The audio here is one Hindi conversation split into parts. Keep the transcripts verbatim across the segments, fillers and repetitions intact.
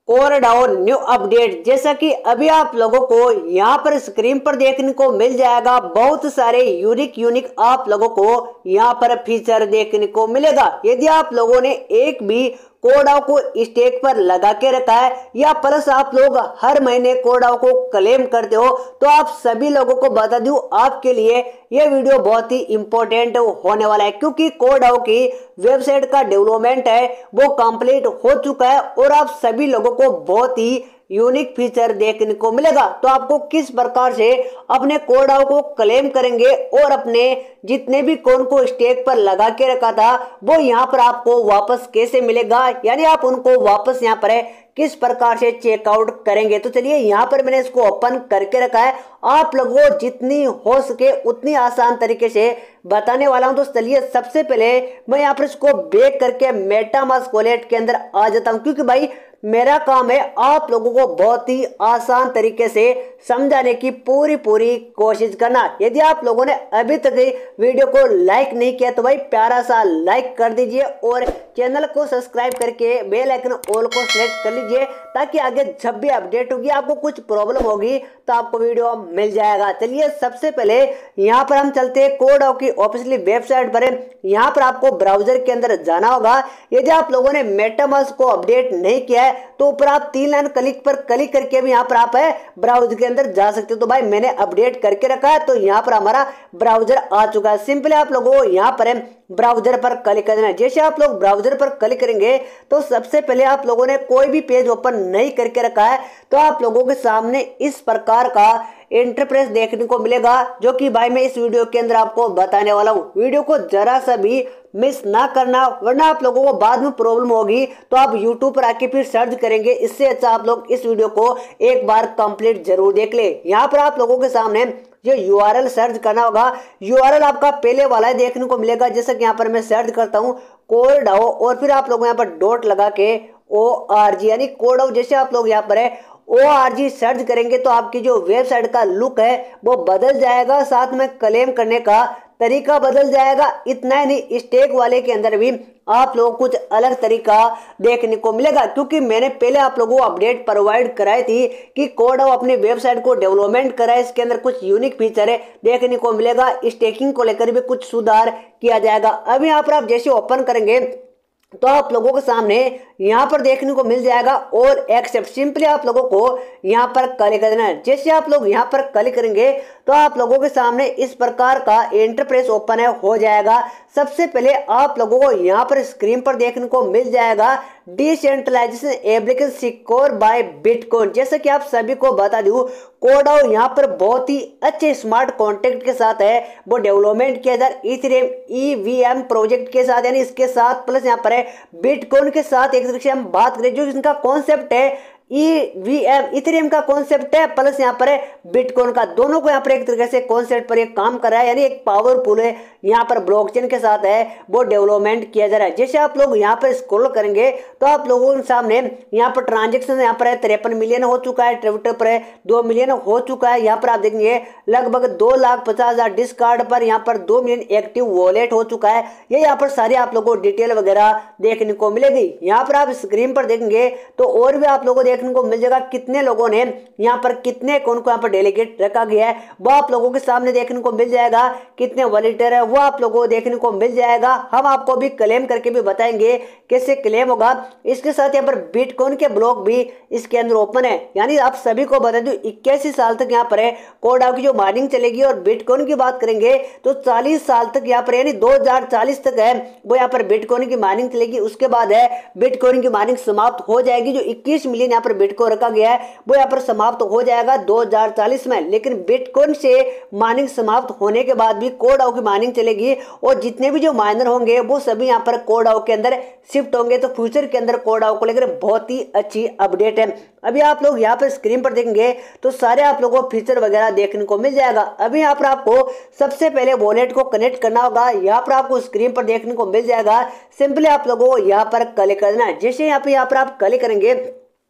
कोरडाओ न्यू अपडेट। जैसा कि अभी आप लोगों को यहाँ पर स्क्रीन पर देखने को मिल जाएगा, बहुत सारे यूनिक यूनिक आप लोगों को यहाँ पर फीचर देखने को मिलेगा। यदि आप लोगों ने एक भी कोडाओ को स्टेक पर लगा के रखा है या प्लस आप लोग हर महीने कोडाओ को क्लेम करते हो, तो आप सभी लोगों को बता दूं, आपके लिए यह वीडियो बहुत ही इंपॉर्टेंट होने वाला है, क्योंकि कोडाओ की वेबसाइट का डेवलपमेंट है वो कंप्लीट हो चुका है और आप सभी लोगों को बहुत ही यूनिक फीचर देखने को मिलेगा। तो आपको किस प्रकार से अपने कोडाओ को क्लेम करेंगे और अपने जितने भी कोन को स्टेक पर लगा के रखा था वो यहाँ पर आपको वापस कैसे मिलेगा, यानी आप उनको वापस यहाँ पर है किस प्रकार से चेकआउट करेंगे। तो चलिए यहाँ पर मैंने इसको ओपन करके रखा है, आप लोगों को जितनी हो सके उतनी आसान तरीके से बताने वाला हूं। तो चलिए सबसे पहले मैं यहाँ पर इसको बैक करके मेटामास्क वॉलेट के अंदर आ जाता हूं, क्योंकि भाई मेरा काम है आप लोगों को बहुत ही आसान तरीके से समझाने की पूरी पूरी कोशिश करना। यदि आप लोगों ने अभी तक वीडियो को लाइक नहीं किया तो भाई प्यारा सा लाइक कर दीजिए और चैनल को सब्सक्राइब करके बेल आइकन ऑल को सिलेक्ट कर लीजिए, ताकि आगे जब भी अपडेट होगी, आपको कुछ प्रॉब्लम होगी तो आपको वीडियो मिल जाएगा। चलिए सबसे पहले यहाँ पर हम चलते हैं कोडाओ की ऑफिशियली वेबसाइट पर। यहाँ पर आपको ब्राउजर के अंदर जाना होगा। यदि आप लोगों ने मेटामास्क को अपडेट नहीं किया है तो ऊपर आप तीन लाइन क्लिक पर क्लिक करके भी यहाँ पर आप है ब्राउजर के अंदर जा सकते हो। तो भाई मैंने अपडेट करके रखा है, तो यहाँ पर हमारा ब्राउजर आ चुका है। सिंपली आप लोगों को यहाँ पर ब्राउजर पर क्लिक करना है। जैसे आप लोग ब्राउजर पर क्लिक करेंगे तो सबसे पहले आप लोगों ने कोई भी पेज ओपन नहीं करके रखा है तो आप लोगों के सामने इस प्रकार का इंटरफेस देखने को मिलेगा, जो कि भाई मैं इस वीडियो के अंदर आपको बताने वाला हूँ। वीडियो को जरा सा भी मिस ना करना, वरना आप लोगों को बाद में प्रॉब्लम होगी तो आप यूट्यूब पर आके फिर सर्च करेंगे। इससे अच्छा आप लोग इस वीडियो को एक बार कंप्लीट जरूर देख ले। यहाँ पर आप लोगों के सामने जो यूआरएल सर्च करना होगा, यूआरएल आपका पहले वाला है देखने को मिलेगा। जैसे कि यहाँ पर मैं सर्च करता हूँ कोडाओ और फिर आप लोग यहाँ पर डॉट लगा के ओ आर जी यानी कोडाओ, जैसे आप लोग यहाँ पर है ओ आर जी सर्च करेंगे तो आपकी जो वेबसाइट का लुक है वो बदल जाएगा, साथ में क्लेम करने का तरीका बदल जाएगा। इतना ही नहीं, स्टेक वाले के अंदर भी आप लोगों को कुछ अलग तरीका देखने को मिलेगा, क्योंकि मैंने पहले आप लोगों को अपडेट प्रोवाइड कराई थी कि कोडाओ अपनी वेबसाइट को डेवलपमेंट करा है, इसके अंदर कुछ यूनिक फीचर है देखने को मिलेगा। स्टेकिंग को लेकर भी कुछ सुधार किया जाएगा। अभी यहाँ पर आप जैसे ओपन करेंगे तो आप लोगों के सामने यहाँ पर देखने को मिल जाएगा और एक्सेप्ट। सिंपली आप लोगों को यहाँ पर क्लिक करना है। जैसे आप लोग यहाँ पर क्लिक करेंगे तो आप लोगों के सामने इस प्रकार का इंटरफेस ओपन है हो जाएगा। सबसे पहले आप लोगों को यहाँ पर स्क्रीन पर देखने को मिल जाएगा decentralisation application secure by Bitcoin. जैसे कि आप सभी को बता दूं, कोडाओ यहाँ पर बहुत ही अच्छे स्मार्ट कॉन्ट्रैक्ट के साथ है वो डेवलपमेंट किया जाए इथेरियम ईवीएम प्रोजेक्ट के साथ, यानी इसके साथ प्लस यहाँ पर है बिटकॉइन के साथ एक तरीके से हम बात करें जो इनका कॉन्सेप्ट है ईवीएम इथेरियम का कॉन्सेप्ट है प्लस यहाँ पर है बिटकॉइन का, दोनों को यहाँ पर एक तरीके से कॉन्सेप्ट पर एक काम कर रहा है, यानी एक पावरफुल है यहाँ पर ब्लॉकचेन के साथ है वो डेवलपमेंट किया जा रहा है। जैसे आप लोग यहाँ पर स्क्रॉल करेंगे तो आप लोगों के सामने यहाँ पर ट्रांजेक्शन यहाँ पर है तिरपन मिलियन हो चुका है, ट्विटर पर है दो मिलियन हो चुका है। यहाँ पर आप देखेंगे लगभग दो लाख पचास हजार डिस्कार्ड पर यहाँ पर दो मिलियन एक्टिव वॉलेट हो चुका है। ये यहाँ पर सारी आप लोगों को डिटेल वगैरह देखने को मिलेगी। यहाँ पर आप स्क्रीन पर देखेंगे तो और भी आप लोगों को देखने को मिल जाएगा कितने लोगों ने यहाँ पर कितने कौन को यहाँ पर डेलीगेट रखा गया है वो आप लोगों के सामने देखने को मिल जाएगा। कितने वॉलेटर है वो आप लोगों को देखने को मिल जाएगा। हम आपको भी क्लेम करके भी बताएंगे कैसे क्लेम होगा। इसके साथ यहाँ पर बिटकॉइन के ब्लॉक भी इसके अंदर ओपन है, यानी आप सभी को बता दूं इक्यासी साल तक यहाँ पर है कोडाओ की जो माइनिंग चलेगी। और बिटकॉइन की बात करेंगे तो चालीस साल तक यहाँ पर यानी दो हजार चालीस तक है वो यहाँ पर बिटकॉइन की माइनिंग चलेगी। उसके बाद है बिटकॉइन की माइनिंग समाप्त हो जाएगी। जो इक्कीस मिलियन यहाँ पर बिटकॉइन रखा गया है वो यहाँ पर समाप्त हो जाएगा दो हजार चालीस में। लेकिन बिटकॉइन से माइनिंग समाप्त होने के बाद भी कोडाओ की माइनिंग चलेगी और जितने भी जो माइनर होंगे वो सभी यहाँ पर कोडाओ के अंदर शिफ्ट होंगे। तो फ्यूचर के अंदर कोडाओ को लेकर बहुत ही अच्छी अपडेट है। अभी आप लोग यहाँ पर स्क्रीन पर देखेंगे तो सारे आप लोगों को फीचर वगैरह देखने को मिल जाएगा। अभी यहाँ पर आपको सबसे पहले वॉलेट को कनेक्ट करना होगा। यहाँ पर आपको स्क्रीन पर देखने को मिल जाएगा। सिंपली आप लोगों को यहाँ पर क्लिक करना है। जैसे यहाँ पे यहाँ पर आप क्लिक करेंगे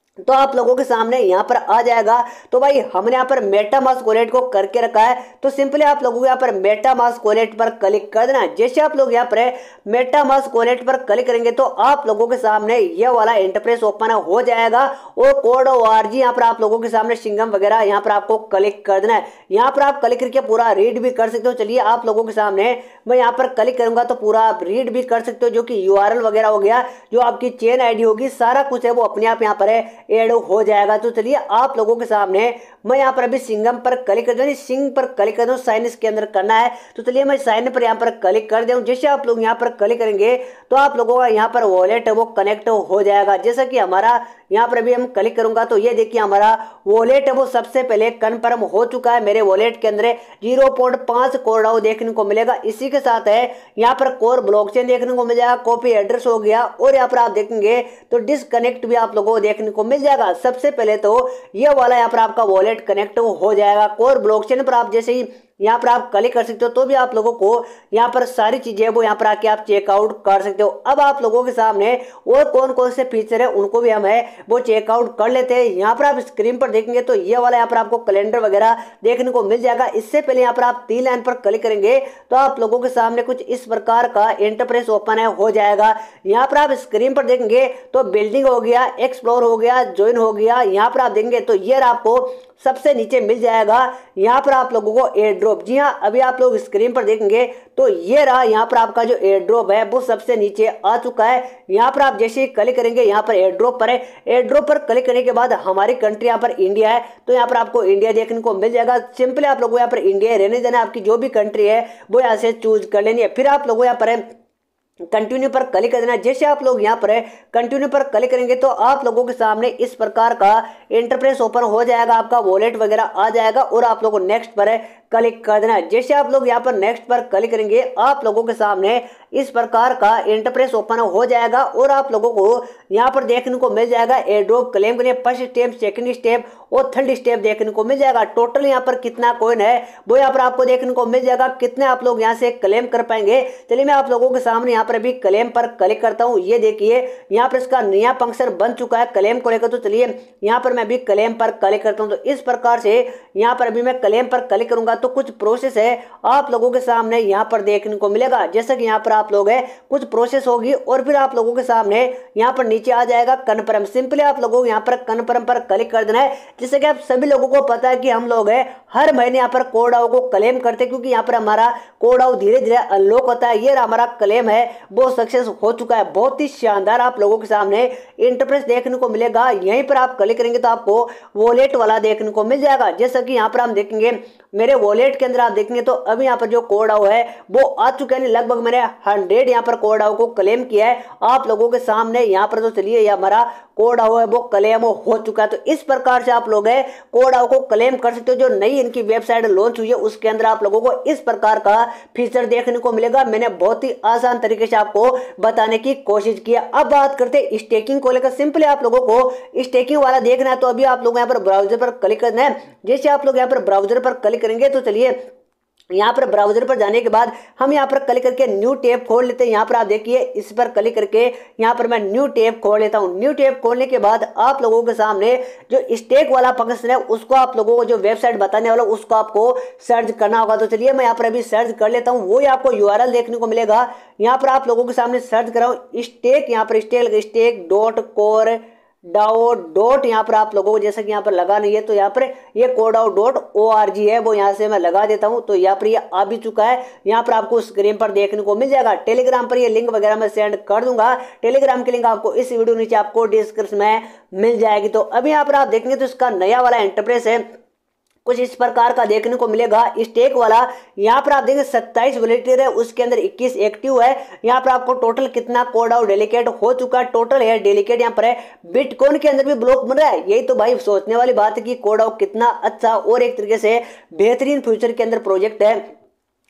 तो आप लोगों के सामने यहाँ पर आ जाएगा। तो भाई हमने यहाँ पर मेटामास्क वॉलेट को करके रखा है, तो सिंपली आप लोगों को यहाँ पर मेटामास्क वॉलेट पर क्लिक कर देना है। जैसे आप लोग यहाँ पर मेटामास्क वॉलेट पर क्लिक करेंगे तो आप लोगों के सामने ये वाला इंटरफेस ओपन हो जाएगा और कोड ओ आर जी यहाँ पर आप लोगों के सामने सिंगम वगैरह यहाँ पर आपको क्लिक कर देना है। यहाँ पर आप क्लिक करके पूरा रीड भी कर सकते हो। चलिए आप लोगों के सामने मैं यहाँ पर क्लिक करूंगा तो पूरा आप रीड भी कर सकते हो, जो कि यूआरएल वगैरह हो गया, जो आपकी चेन आईडी होगी, सारा कुछ है वो अपने आप यहाँ पर ऐड हो जाएगा। तो चलिए आप लोगों के सामने मैं यहाँ पर अभी सिंगम पर क्लिक कर दूँ, सिंग पर क्लिक कर दूँ, साइन इसके अंदर करना है। तो चलिए मैं साइन पर यहाँ पर क्लिक कर दूँ। जैसे आप लोग यहाँ पर क्लिक करेंगे तो आप लोगों का यहाँ पर वॉलेट है वो कनेक्ट हो जाएगा। जैसा कि हमारा यहाँ पर अभी हम क्लिक करूंगा तो ये देखिए हमारा वॉलेट है वो सबसे पहले कन्फर्म हो चुका है। मेरे वॉलेट के अंदर जीरो पॉइंट पाँच कोरडाओ देखने को मिलेगा। इसी के साथ है यहाँ पर कोर ब्लॉकचेन देखने को मिल जाएगा, कॉपी एड्रेस हो गया, और यहाँ पर आप देखेंगे तो डिसकनेक्ट भी आप लोगों को देखने को मिल जाएगा। सबसे पहले तो ये वाला यहाँ पर आपका वॉलेट कनेक्ट हो जाएगा। कोर ब्लॉकचेन पर आप जैसे ही यहाँ पर आप क्लिक कर सकते हो तो भी आप लोगों को यहाँ पर सारी चीजें वो यहाँ पर आके आप चेकआउट कर सकते हो। अब आप लोगों के सामने और कौन कौन से फीचर है उनको भी हम है वो चेकआउट कर लेते हैं। यहाँ पर आप स्क्रीन पर देखेंगे तो ये वाला यहाँ पर आपको कैलेंडर वगैरह देखने को मिल जाएगा। इससे पहले यहाँ पर आप तीन लाइन पर क्लिक करेंगे तो आप लोगों के सामने कुछ इस प्रकार का इंटरफेस ओपन है हो जाएगा। यहाँ पर आप स्क्रीन पर देखेंगे तो बिल्डिंग हो गया, एक्सप्लोर हो गया, ज्वाइन हो गया। यहाँ पर आप देखेंगे तो ये आपको सबसे नीचे मिल जाएगा यहाँ पर आप लोगों को एयर ड्रॉप। जी हाँ, अभी आप लोग स्क्रीन पर देखेंगे तो ये रहा यहाँ पर आपका जो एयर ड्रॉप है वो सबसे नीचे आ चुका है। यहाँ पर आप जैसे ही क्लिक करेंगे यहाँ पर एयर ड्रॉप पर है, एयर ड्रॉप पर क्लिक करने के बाद हमारी कंट्री यहाँ पर इंडिया है, तो यहाँ पर आपको इंडिया देखने को मिल जाएगा। सिंपली आप लोगों को यहाँ पर इंडिया रहने देना है, आपकी जो भी कंट्री है वो यहाँ से चूज कर लेनी है। फिर आप लोगों यहाँ पर कंटिन्यू पर क्लिक कर देना। जैसे आप लोग यहाँ पर कंटिन्यू पर क्लिक करेंगे तो आप लोगों के सामने इस प्रकार का इंटरफेस ओपन हो जाएगा, आपका वॉलेट वगैरह आ जाएगा और आप लोगों को नेक्स्ट पर क्लिक कर देना है। जैसे आप लोग यहाँ पर नेक्स्ट पर क्लिक करेंगे आप लोगों के सामने इस प्रकार का इंटरफेस ओपन हो जाएगा और आप लोगों को यहाँ पर देखने को मिल जाएगा एयर ड्रॉप क्लेम करने फर्स्ट स्टेप, सेकंड स्टेप और थर्ड स्टेप देखने को मिल जाएगा। टोटल यहाँ पर कितना कॉइन है वो यहाँ पर आपको देखने को मिल जाएगा, कितने आप लोग यहाँ से क्लेम कर पाएंगे। चलिए मैं आप लोगों के सामने यहाँ पर अभी क्लेम पर क्लिक करता हूँ। ये देखिए यहाँ पर इसका नया फंक्शन बन चुका है क्लेम को लेकर। तो चलिए यहाँ पर मैं अभी क्लेम पर क्लिक करता हूँ। तो इस प्रकार से यहाँ पर अभी मैं क्लेम पर क्लिक करूंगा तो कुछ प्रोसेस है आप लोगों के सामने यहाँ पर देखने को मिलेगा। जैसा कि यहाँ पर आप लोग है कुछ प्रोसेस होगी और फिर आप लोगों के सामने यहाँ पर नीचे आ जाएगा कन्फर्म। सिंपली आप लोगों को यहाँ पर कन्फर्म पर क्लिक कर देना है। जैसे कि आप सभी लोगों को पता है कि हम लोग है हर महीने यहाँ पर कोडाओ को क्लेम करते हैं, क्योंकि यहाँ पर हमारा कोडाओ धीरे धीरे अनलॉक होता है। ये हमारा क्लेम है वो सक्सेस हो चुका है। बहुत ही शानदार आप लोगों के सामने इंटरफेस देखने को मिलेगा। यहीं पर आप क्लिक करेंगे तो आपको वॉलेट वाला देखने को मिल जाएगा। जैसा कि यहाँ पर हम देखेंगे मेरे वॉलेट के अंदर आप देखेंगे तो अभी यहाँ पर जो कोडाओ है वो आ चुका है। लगभग मैंने हंड्रेड यहाँ पर कोडाओ को क्लेम किया है आप लोगों के सामने यहाँ पर। तो चलिए ये हमारा कोडाओ है वो क्लेम हो चुका है। तो इस प्रकार से आप लोग है कोडाओ को क्लेम कर सकते हो। जो नई इनकी वेबसाइट लॉन्च हुई है उसके अंदर आप लोगों को इस प्रकार का फीचर देखने को मिलेगा। मैंने बहुत ही आसान तरीके से आपको बताने की कोशिश किया। अब बात करते हैं स्टेकिंग को लेकर। सिंपली आप लोगों को स्टेकिंग वाला देखना है तो अभी आप लोग यहाँ पर ब्राउजर पर क्लिक करना है। जैसे आप लोग यहाँ पर ब्राउजर पर क्लिक करेंगे तो चलिए यहाँ पर ब्राउजर पर जाने के बाद हम यहाँ पर क्लिक करके न्यू टैब खोल लेते हैं। यहाँ पर आप देखिए इस पर क्लिक करके यहाँ पर मैं न्यू टैब खोल लेता हूँ। न्यू टैब खोलने के बाद आप लोगों के सामने जो स्टेक वाला फंक्शन है उसको आप लोगों को जो वेबसाइट बताने वाला उसको आपको सर्च करना होगा। तो चलिए मैं यहाँ पर अभी सर्च कर लेता हूँ। वो आपको यूआरएल देखने को मिलेगा। यहाँ पर आप लोगों के सामने सर्च कर रहा हूँ स्टेक, यहाँ पर stake stake dot core DAO dot यहाँ पर आप लोगों को जैसा कि यहाँ पर लगा नहीं है तो यहाँ पर ये कोडाओ डॉट ओ आर जी है वो यहाँ से मैं लगा देता हूँ। तो यहाँ पर ये आ भी चुका है, यहाँ पर आपको स्क्रीन पर देखने को मिल जाएगा। टेलीग्राम पर ये लिंक वगैरह मैं सेंड कर दूंगा। टेलीग्राम की लिंक आपको इस वीडियो नीचे आपको डिस्क्रिप्शन में मिल जाएगी। तो अभी यहाँ पर आप देखेंगे तो इसका नया वाला इंटरफेस है कुछ इस प्रकार का देखने को मिलेगा। स्टेक वाला यहाँ पर आप देखेंगे सत्ताईस वॉलेटियर है, उसके अंदर इक्कीस एक्टिव है। यहाँ पर आपको टोटल कितना कोडाओ डेलीकेट हो चुका है, टोटल है डेलीकेट यहाँ पर है। बिटकॉइन के अंदर भी ब्लॉक बन रहा है। यही तो भाई सोचने वाली बात है कि कोडाओ कितना अच्छा और एक तरीके से बेहतरीन फ्यूचर के अंदर प्रोजेक्ट है।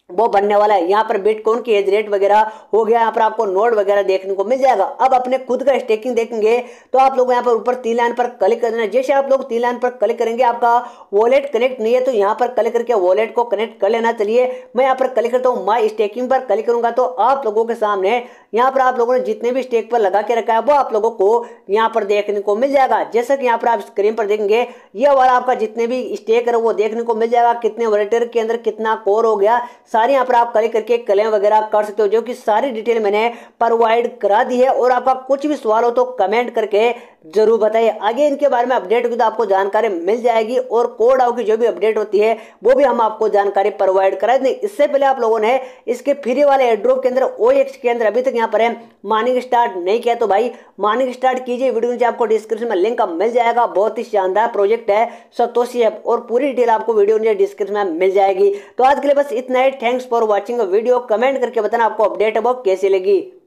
वो बनने वाला है। यहाँ पर बिटकॉइन की एज रेट वगैरह हो गया, यहाँ पर आपको नोड वगैरह देखने को मिल जाएगा। अब अपने खुद का स्टेकिंग देखेंगे तो आप लोग यहाँ पर ऊपर तीन लाइन पर क्लिक कर देना। जैसे आप लोग तीन लाइन पर क्लिक करेंगे, आपका वॉलेट कनेक्ट नहीं है तो यहाँ पर क्लिक करके वॉलेट को कनेक्ट कर लेना। चलिए मैं यहाँ पर क्लिक करता हूँ, माई स्टेकिंग पर क्लिक करूंगा तो आप लोगों के सामने यहाँ पर आप लोगों ने जितने भी स्टेक पर लगा के रखा है वो आप लोगों को यहाँ पर देखने को मिल जाएगा। जैसा कि यहाँ पर आप स्क्रीन पर देखेंगे, ये वाला आपका जितने भी स्टेक है वो देखने को मिल जाएगा, कितने वॉलेटर के अंदर कितना कोर हो गया, सारी यहाँ पर आप क्लिक करके क्लेम वगैरह कर सकते हो, जो कि सारी डिटेल मैंने प्रोवाइड करा दी है। और आपका कुछ भी सवाल हो तो कमेंट करके जरूर बताइए, आगे इनके बारे में अपडेट होगी तो आपको जानकारी मिल जाएगी। और कोड आओ की जो भी अपडेट होती है वो भी हम आपको जानकारी प्रोवाइड करा देंगे। इससे पहले आप लोगों ने इसके फ्री वाले एड्रॉप के अंदर ओ एक्स के अंदर अभी तक यहाँ पर है माइनिंग स्टार्ट नहीं किया तो भाई माइनिंग स्टार्ट कीजिए। वीडियो नीचे आपको डिस्क्रिप्शन में लिंक मिल जाएगा। बहुत ही शानदार प्रोजेक्ट है सतोशी ऐप, और पूरी डिटेल आपको वीडियो नीचे डिस्क्रिप्शन में मिल जाएगी। तो आज के लिए बस इतना ही। Thanks for watching video. Comment करके बताना आपको अपडेट अब कैसी लगी।